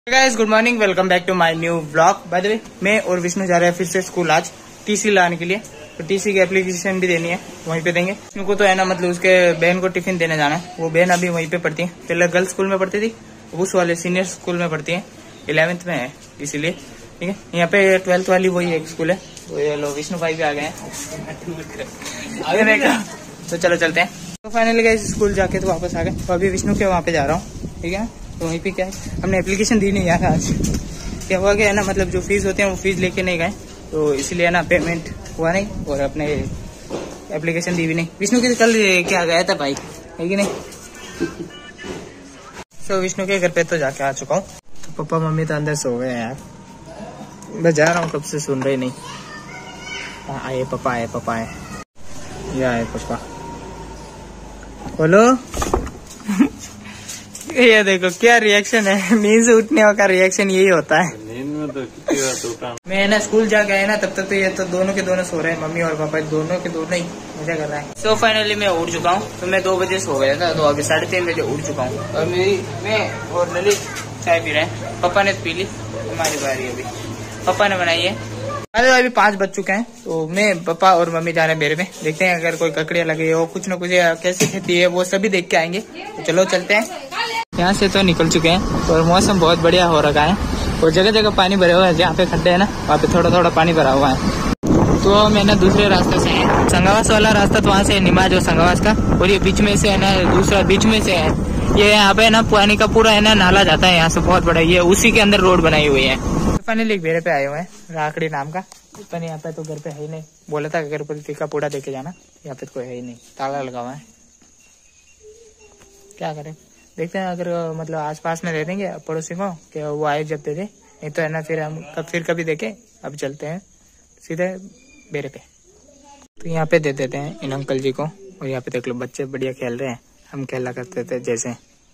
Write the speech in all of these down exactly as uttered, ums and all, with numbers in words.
Guys good morning, welcome back to my new vlog. By the way मैं और विष्णु जा रहे हैं फिर से स्कूल आज टीसी लाने के लिए। तो टीसी की एप्लीकेशन भी देनी है, वहीं पे देंगे। उनको तो है ना, मतलब उसके बहन को टिफिन देने जाना है। वो बहन अभी वहीं पे पढ़ती है, पहले गर्ल्स स्कूल में पढ़ती थी, उस वाले सीनियर स्कूल में पढ़ती है, इलेवेंथ में है इसीलिए। ठीक है, यहाँ पे ट्वेल्थ वाली वही एक स्कूल है। वो ये लो विष्णु भाई भी आ गए हैं। तो चलो चलते हैं। तो फाइनली गए स्कूल जाके तो वापस आ गए। तो अभी विष्णु के वहाँ पे जा रहा हूँ। ठीक है, तो वहीं पे क्या है, हमने एप्लीकेशन दी नहीं यार आज। क्या हुआ क्या है ना, मतलब जो फीस होते हैं वो फीस लेके नहीं गए, तो इसलिए ना पेमेंट हुआ नहीं और अपने एप्लीकेशन दी भी नहीं। विष्णु के कल क्या गया था भाई, है कि नहीं। तो विष्णु के घर पे तो जाके आ चुका हूँ। तो पापा मम्मी तो अंदर सो गए यार, मैं जा रहा हूँ, कब से सुन रहे नहीं। आए पापा, आए पापा, आए ये आए पापा, बोलो। ये देखो क्या रिएक्शन है, नींद से उठने का रिएक्शन यही होता है। नींद में तो कितनी बार सोता हूं मैं ना, स्कूल जाके आया ना, तब तक तो ये तो दोनों के दोनों सो रहे हैं, मम्मी और पापा दोनों के दोनों ही मजा कर रहा है। सो so, फाइनली मैं उठ चुका हूँ। तो मैं दो बजे सो गया था, तो अभी साढ़े तीन बजे उठ चुका हूँ। और मेरी मैं और ललित चाय पी रहे हैं। पापा ने पी ली, हमारी बारी अभी पापा ने बनाई है। अरे अभी पाँच बज चुके हैं, तो मैं पापा और मम्मी जा रहे हैं मेरे में। देखते हैं अगर कोई ककड़ियाँ लगे हो, कुछ न कुछ कैसी खेती है वो सभी देख के आएंगे। तो चलो चलते हैं। यहाँ से तो निकल चुके हैं और मौसम बहुत बढ़िया हो रखा है और जगह जगह पानी भरे हुए हैं। जहाँ पे खड्डे है ना, वहाँ पे थोड़ा थोड़ा पानी भरा हुआ है। तो मैंने दूसरे रास्ते से है, संगवास वाला रास्ता, तो वहाँ से निमाज और संगवास का, और ये बीच में से है ना, दूसरा बीच में से है। ये यहाँ पे ना पानी का पूरा है ना नाला जाता है यहाँ से, बहुत बड़ा, ये उसी के अंदर रोड बनाई हुई है। फाइनली एक भेड़े पे आए हुए हैं, राखड़ी नाम का। पर यहाँ पे तो घर पे है ही नहीं, बोला था घर पर टीका पूरा देके जाना, यहाँ पे कोई है ही नहीं, ताला लगा हुआ है। क्या करें, देखते हैं अगर मतलब आसपास में दे देंगे पड़ोसी को कि वो आए जब दे दे, नहीं तो है ना फिर हम कब फिर कभी देखें। अब चलते हैं सीधे बेरे पे। तो यहाँ पे दे देते हैं इन अंकल जी को। और यहाँ पे देख लो बच्चे बढ़िया खेल रहे हैं, हम खेला करते थे जैसे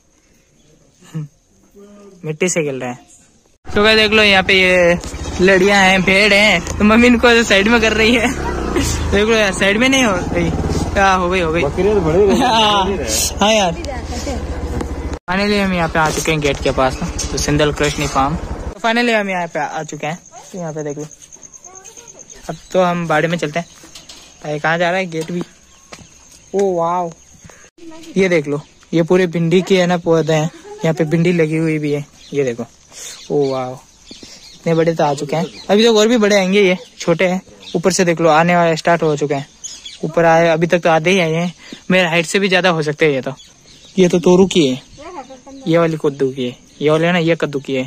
मिट्टी से खेल रहे हैं। तो क्या देख लो यहाँ पे ये लड़ियां हैं, भेड़ हैं, तो मम्मी इनको साइड में कर रही है। देख लो यार, साइड में नहीं हो गई, क्या हो गई हो गई हाँ यार। फाइनली हम यहाँ पे आ चुके हैं गेट के पास, तो सिंदल कृष्णी फार्म। तो फाइनली हम यहाँ पे आ चुके हैं। तो यहाँ पे देख लो, अब तो हम बाड़े में चलते हैं। भाई कहाँ जा रहा है, गेट भी। ओ वाव, ये देख लो, ये पूरे भिंडी के है ना पौधे हैं, यहाँ पे भिंडी लगी हुई भी है, ये देखो। ओ वाव, इतने बड़े तो आ चुके हैं, अभी तो और भी बड़े आएंगे, ये छोटे हैं। ऊपर से देख लो आने वाले स्टार्ट हो चुके हैं, ऊपर आए, अभी तक तो आधे ही आए हैं। मेरे हाइट से भी ज्यादा हो सकते हैं ये तो। ये तो तोरू की है, ये वाली कद्दू की है, ये वाले ना ये कद्दू की है।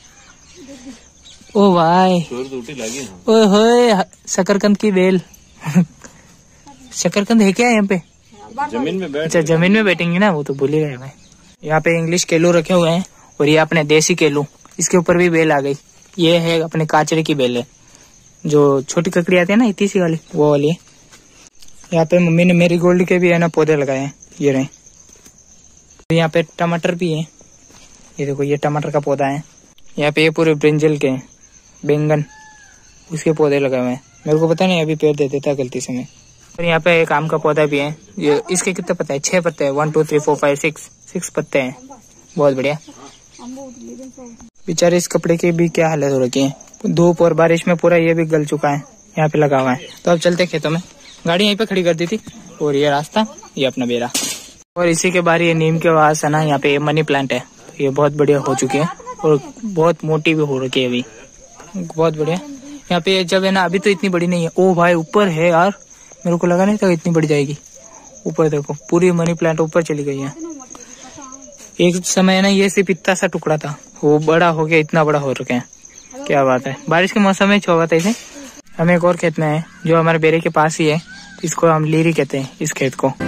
ओ भाई, ओए होए, शकरकंद की बेल। शकरकंद है क्या यहाँ पे? जमीन में बैठ, अच्छा जमीन में बैठेंगे ना, वो तो भूल ही गए भाई। यहाँ पे इंग्लिश केलू रखे हुए हैं और ये अपने देसी केलू, इसके ऊपर भी बेल आ गई। ये है अपने काचरे की बेल है, जो छोटी ककड़ी आती है ना इतनी सी वाली, वो वाली है। यहाँ पे मम्मी ने मेरी गोल्ड के भी है ना पौधे लगाए हैं, ये रहे। यहाँ पे टमाटर भी है, ये देखो ये टमाटर का पौधा है। यहाँ पे ये पूरे ब्रिंजल के बैंगन, उसके पौधे लगाए हुए हैं। मेरे को पता नहीं, अभी पेड़ दे देता गलती से मैं। और यहाँ पे एक आम का पौधा भी है, ये इसके कितने पत्ते हैं? छह पत्ते हैं, one two three four five six six पत्ते हैं, बहुत बढ़िया। बेचारे इस कपड़े की भी क्या हालत हो रखी है, धूप और बारिश में पूरा ये भी गल चुका है, यहाँ पे लगा हुआ है। तो अब चलते खेतों में, गाड़ी यहीं पे खड़ी कर दी थी। और ये रास्ता, ये अपना बेरा, और इसी के बाहर ये नीम के वास है ना, यहाँ पे मनी प्लांट है, ये बहुत बढ़िया हो चुकी है और बहुत मोटी भी हो रखी है अभी, बहुत बढ़िया। यहाँ पे जब है ना, अभी तो इतनी बड़ी नहीं है। ओ भाई ऊपर है यार, मेरे को लगा नहीं था इतनी बड़ी जाएगी। ऊपर देखो पूरी मनी प्लांट ऊपर चली गई है। एक समय ना ये सिर्फ इतना सा टुकड़ा था, वो बड़ा हो गया, इतना बड़ा हो रखे हैं, क्या बात है। बारिश के मौसम में छोड़ा था इसे। हम एक और खेत में है जो हमारे बेरे के पास ही है, इसको हम लीरी कहते हैं इस खेत को।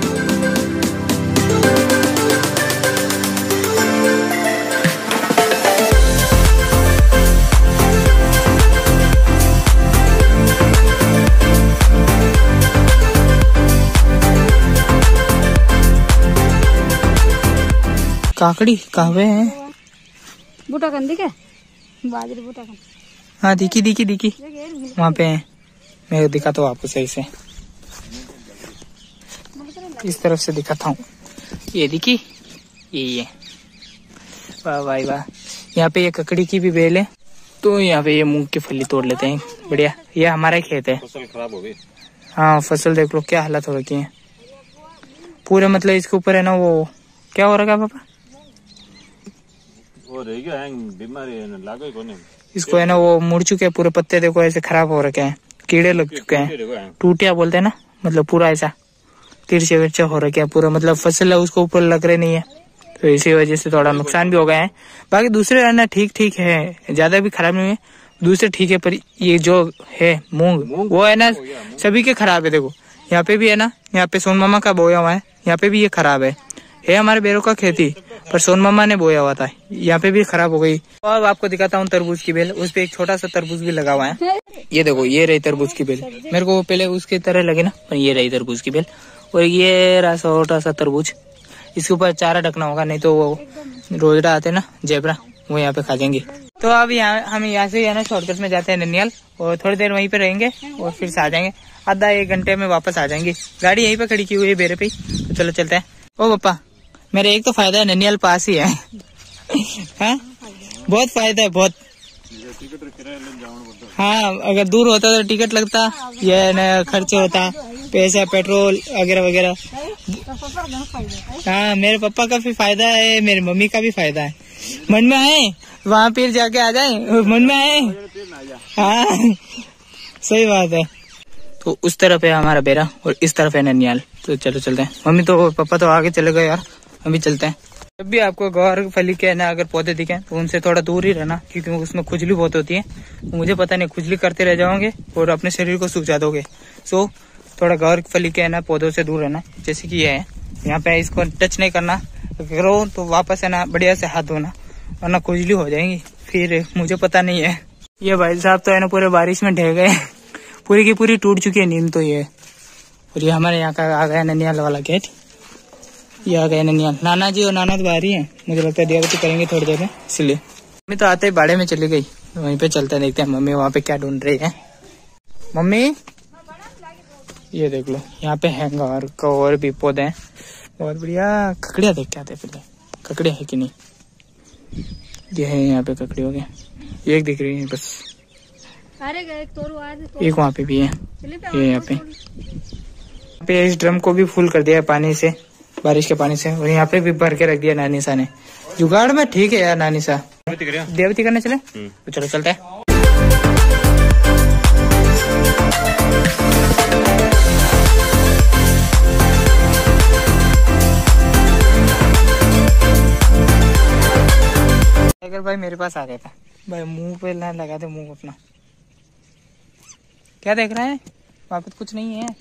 काकड़ी कहवे हैं, बूटा कंदी के बाजरी बूटा कंदी, हाँ दिखी दिखी दिखी वहाँ पे है। मैं दिखाता हूँ आपको सही से, इस तरफ से दिखाता हूँ। ये दिखी, ये ये वाह भाई वाह, यहाँ पे ये ककड़ी की भी बेल है। तो यहाँ पे ये मूंग की फली तोड़ लेते हैं, बढ़िया। ये हमारा खेत है। फसल खराब हो गई। हाँ फसल देख लो क्या हालत हो रखी है पूरे, मतलब इसके ऊपर है ना वो क्या हो रखा है पापा, वो रह गया बीमारी लागो को नहीं, इसको है ना वो मुड़ चुके हैं पूरे पत्ते, देखो ऐसे खराब हो रखे हैं, कीड़े लग चुके हैं, टूटिया बोलते हैं ना, मतलब पूरा ऐसा तिरछे विरछे हो रखे हैं पूरा, मतलब फसल है उसको ऊपर लग रहे नहीं है, तो इसी वजह से थोड़ा नुकसान भी हो गया है। बाकी दूसरे है ना ठीक ठीक है, ज्यादा भी खराब नहीं है, दूसरे ठीक है, पर ये जो है मूंग वो है ना सभी के खराब है। देखो यहाँ पे भी है ना, यहाँ पे सोन मामा का बोया हुआ है, यहाँ पे भी ये खराब है है हमारे बेरों का खेती, पर सोन मामा ने बोया हुआ था, यहाँ पे भी खराब हो गई। और आपको दिखाता हूँ तरबूज की बेल, उस पे एक छोटा सा तरबूज भी लगा हुआ है। ये देखो ये रही तरबूज की बेल, मेरे को पहले उसकी तरह लगे ना, पर ये रही तरबूज की बेल। और ये रहा छोटा सा तरबूज, इसके ऊपर चारा ढकना होगा, नहीं तो वो रोजड़ा आते ना जेबरा, वो यहाँ पे खा जाएंगे। तो अब यहाँ हम यहाँ से है ना शॉर्टकट में जाते हैं ननियाल, और थोड़ी देर वहीं पे रहेंगे और फिर से आ जाएंगे, आधा एक घंटे में वापस आ जाएंगे। गाड़ी यहीं पे खड़ी की हुई है बेरे पे, तो चलो चलते हैं। ओ पापा मेरा एक तो फायदा है ननियाल पास ही है हाँ बहुत फायदा है बहुत। हाँ अगर दूर होता तो टिकट लगता, ये न खर्च होता, पैसा पेट्रोल वगैरह वगैरह। हाँ मेरे पापा का भी फायदा है, मेरी मम्मी का भी फायदा है। मन में आए वहाँ फिर जाके आ जाए, मन में आए। हाँ सही बात है। तो उस तरफ है हमारा बेरा और इस तरफ है ननियाल, तो चलो चलते हैं। मम्मी तो पापा तो आगे चले गए यार, हम भी चलते हैं। जब भी आपको गौर फली के ना अगर पौधे दिखे तो उनसे थोड़ा दूर ही रहना, क्योंकि उसमें खुजली बहुत होती है। तो मुझे पता नहीं, खुजली करते रह जाओगे और अपने शरीर को सूखा दोगे। सो थोड़ा गौर फली के ना पौधों से दूर रहना, जैसे कि ये है, यहाँ पे इसको टच नहीं करना, करो तो वापस है ना बढ़िया से हाथ धोना, वरना खुजली हो जाएंगी फिर, मुझे पता नहीं है। ये भाई साहब तो है ना पूरे बारिश में ढह गए, पूरी की पूरी टूट चुकी है नींद तो ये। और ये हमारे यहाँ का आ गया ननियाल वाला गेट, ये आ गया ननियाल। नाना जी और नाना तो बाहर ही है, मुझे लगता है दियावती करेंगे थोड़ी देर में, इसलिए मम्मी तो आते ही बाड़े में चली गई, वहीं पे चलते देखते हैं मम्मी वहाँ पे क्या ढूंढ रही है। मम्मी ये देख लो यहाँ पे है और और भी पौधे हैं, बहुत बढ़िया। ककड़िया देख के आते पहले, ककड़िया है कि नहीं, ये है यहाँ पे ककड़ी हो गया, एक दिख रही है बस, एक वहाँ पे भी है, ये यहाँ पे पे इस ड्रम को भी फुल कर दिया है पानी से, बारिश के पानी से, और यहाँ पे भी भर के रख दिया नानी सा ने। जुगाड़ में ठीक है यार नानी सा। देवती करने चले, तो चलो चलते हैं। टाइगर भाई मेरे पास आ गया था भाई, मुंह पे ना लगा दे मुंह अपना। क्या देख रहा है, वहां पे कुछ नहीं है।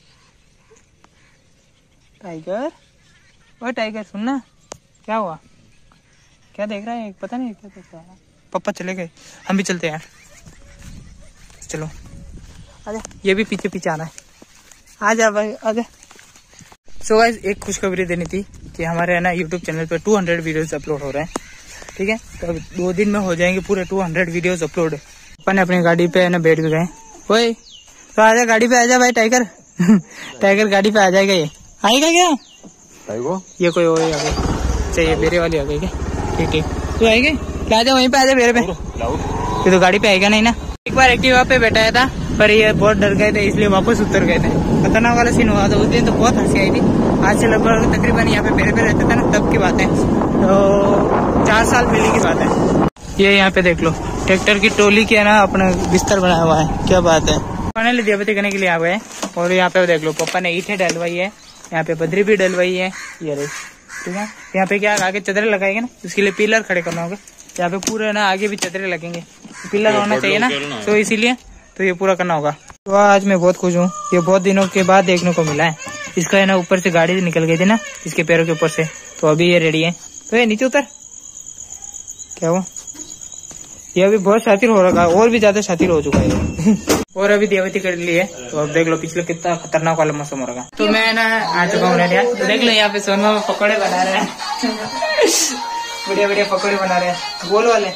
टाइगर ओ टाइगर सुनना, क्या हुआ, क्या देख रहा है, पता नहीं क्या देख रहा है। पापा चले गए, हम भी चलते हैं, चलो आजा, ये भी पीछे पीछे आना है, आजा भाई आजा। सो गाइस एक खुशखबरी देनी थी कि हमारे है ना यूट्यूब चैनल पे दो सौ वीडियोस अपलोड हो रहे हैं, ठीक है। तो अब दो दिन में हो जाएंगे पूरे दो सौ वीडियोस अपलोड। अपन अपनी गाड़ी पे है ना बैठ गए, ओए तो आजा गाड़ी पे आजा भाई टाइगर टाइगर गाड़ी पे आ जाएगा, ये आएगा क्या टाइगर, ये कोई और आ गई, चाहिए बेरे वाली आ गई क्या, ठीक ठीक तो आएगी, आजा वहीं पे आजा बेरे पे, ये तो गाड़ी पे आएगा नहीं ना। एक बार एक्टिवा पे बैठाया था पर ये बहुत डर गए थे, इसलिए वापस उतर गए थे, खतरनाक वाला सीन हुआ था उस दिन, तो बहुत हंसी आई थी। आज से लगभग तकरीबन यहाँ पे बेरे पे रहते थे ना, तब की बात है, तो चार साल पहले की बात है। ये यहाँ पे देख लो ट्रैक्टर की टोली की है ना अपना बिस्तर बनाया हुआ है, क्या बात है। फाइनली दियाबती करने के लिए आ गए, और यहाँ पे देख लो पापा ने ईंटें डलवाई है, यहाँ पे बदरी भी डलवाई है, ये रही, ठीक है। यहाँ पे क्या आगे चदरे लगाएंगे ना, उसके लिए पिलर खड़े करना होगा, यहाँ पे पूरे ना आगे भी चदरे लगेंगे, पिलर होना चाहिए ना, तो इसीलिए तो ये पूरा करना होगा। तो आज मैं बहुत खुश हूँ, ये बहुत दिनों के बाद देखने को मिला है। इसका है ना ऊपर से गाड़ी निकल गई थी ना इसके पैरों के ऊपर से, तो अभी ये रेडी है। तो ये नीचे उतर, क्या हुआ, ये अभी बहुत शातिर हो रहा है, और भी ज्यादा शातिर हो चुका है और अभी दियावती कर ली है, तो अब देख लो पिछले कितना खतरनाक वाला मौसम हो रहा है। तो मैं ना आ चुका हूँ यार, तो देख लो यहाँ पे सोनमा में पकौड़े बना रहे हैं बढ़िया बढ़िया पकौड़े बना रहे हैं, गोल वाले,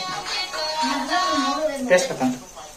टेस्ट करता हूँ,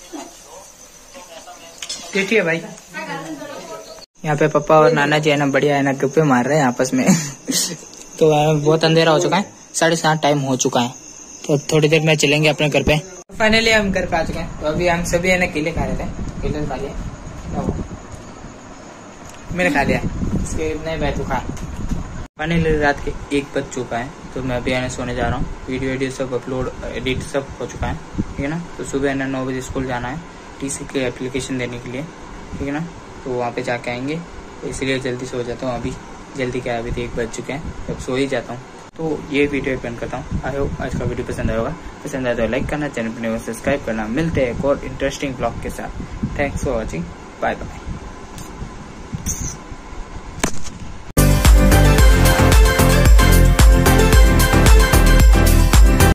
टेस्टी है भाई। यहाँ पे पापा और नाना जी है ना बढ़िया है ना गप्पे मार रहे हैं आपस में तो बहुत अंधेरा हो चुका है, साढ़े सात टाइम हो चुका है, तो थोड़ी देर में चलेंगे अपने घर पे। फाइनली हम घर पे आ चुके हैं। तो अभी हम सभी है ना केले खा रहे थे, केले खा लिया, मैंने खा लिया, इसके नहीं भाई तू खा। फाइनली रात के एक बज चुका है, तो मैं अभी आने सोने जा रहा हूँ। वीडियो एडियो सब अपलोड एडिट सब हो चुका है, ठीक है ना। तो सुबह है ना नौ बजे स्कूल जाना है टीसी के एप्लीकेशन देने के लिए, ठीक है ना। तो वहाँ पे जाके आएंगे, तो इसलिए जल्दी सो जाता हूँ। अभी जल्दी क्या, अभी तो एक बज चुके हैं, अब सो ही जाता हूँ। तो ये वीडियो पेंट करता हूँ। आई होप आज का वीडियो पसंद आया होगा। पसंद आया तो लाइक करना, चैनल पर सब्सक्राइब करना। मिलते हैं एक और इंटरेस्टिंग ब्लॉग के साथ। Thanks for watching, bye bye.